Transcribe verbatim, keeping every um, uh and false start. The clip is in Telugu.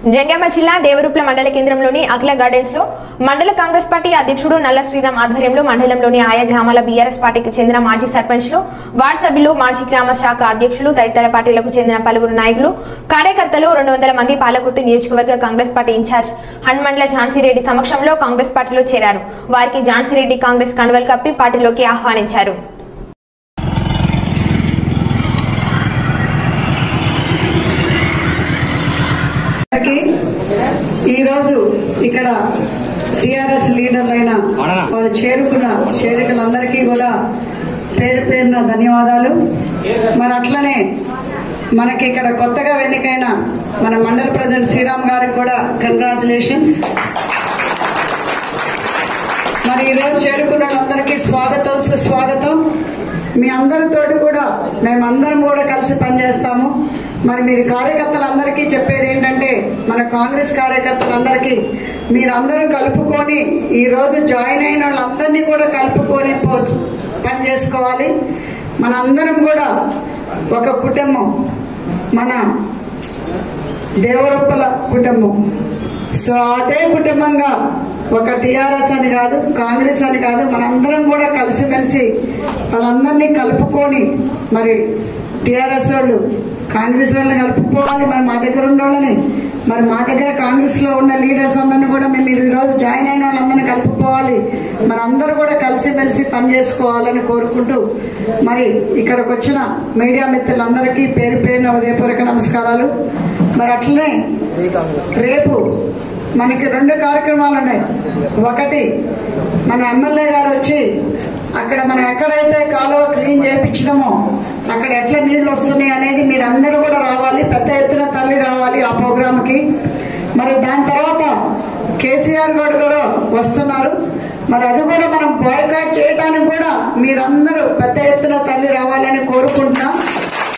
జంగామ జిల్లా దేవరూప్ల మండల కేంద్రంలోని అఖిల గార్డెన్స్ లో మండల కాంగ్రెస్ పార్టీ అధ్యక్షుడు నల్ల శ్రీరామ్ ఆధ్వర్యంలో మండలంలోని ఆయా గ్రామాల బీఆర్ఎస్ పార్టీకి చెందిన మాజీ సర్పంచ్లు, వార్డు సభ్యులు, మాజీ గ్రామ శాఖ అధ్యక్షులు తదితర పార్టీలకు చెందిన పలువురు నాయకులు, కార్యకర్తలు రెండు వందల మంది పాలకుర్తి నియోజకవర్గ కాంగ్రెస్ పార్టీ ఇన్ఛార్జ్ హనుమండ్ల ఝాన్సీరెడ్డి సమక్షంలో కాంగ్రెస్ పార్టీలో చేరారు. వారికి ఝాన్సీరెడ్డి కాంగ్రెస్ కండువలు కప్పి పార్టీలోకి ఆహ్వానించారు. ఈ రోజు ఇక్కడ టిఆర్ఎస్ లీడర్లైన వాళ్ళు చేరుకున్న చేరికలందరికీ కూడా పేరు పేరున ధన్యవాదాలు. మరి అట్లనే మనకి ఇక్కడ కొత్తగా ఎన్నికైన మన మండల ప్రెసిడెంట్ శ్రీరామ్ గారికి కూడా కంగ్రాచులేషన్స్. మరి ఈ రోజు చేరుకున్న వాళ్ళందరికీ స్వాగతం, సుస్వాగతం. మీ అందరితోటి కూడా మేమందరం కూడా కలిసి పనిచేస్తాము. మరి మీరు కార్యకర్తలందరికీ చెప్పేది ఏంటంటే, మన కాంగ్రెస్ కార్యకర్తలందరికీ మీరందరూ కలుపుకొని ఈ రోజు జాయిన్ అయిన వాళ్ళందరినీ కూడా కలుపుకొని పని చేసుకోవాలి. మన అందరం కూడా ఒక కుటుంబం, మన దేవరూప్ల కుటుంబం. సో అదే కుటుంబంగా ఒక టీఆర్ఎస్ అని కాదు, కాంగ్రెస్ అని కాదు, మనందరం కూడా కలిసిమెలిసి వాళ్ళందరినీ కలుపుకొని మరి టీఆర్ఎస్ వాళ్ళు కాంగ్రెస్ వాళ్ళని కలుపుకోవాలి. మరి మా దగ్గర ఉన్న వాళ్ళని, మరి మా దగ్గర కాంగ్రెస్ లో ఉన్న లీడర్స్ అందరినీ కూడా మేము ఈ రోజు జాయిన్ అయిన వాళ్ళందరినీ కలుపుకోవాలి. మరి అందరూ కూడా కలిసిమెలిసి పనిచేసుకోవాలని కోరుకుంటూ, మరి ఇక్కడికి వచ్చిన మీడియా మిత్రులందరికీ పేరు పేరున ఉదయపూర్వక నమస్కారాలు. మరి అట్లనే రేపు మనకి రెండు కార్యక్రమాలు ఉన్నాయి. ఒకటి, మన ఎమ్మెల్యే గారు వచ్చి అక్కడ మనం ఎక్కడైతే కాలువ క్లీన్ చేయించడమో అక్కడ ఎట్లా నీళ్లు వస్తున్నాయి అనేది మీరందరూ కూడా రావాలి, పెద్ద ఎత్తున తల్లి రావాలి ఆ ప్రోగ్రామ్ కి. మరి దాని తర్వాత కేసీఆర్ గారు కూడా వస్తున్నారు. మరి అది కూడా మనం బాయ్కాట్ చేయడానికి కూడా మీరందరూ పెద్ద ఎత్తున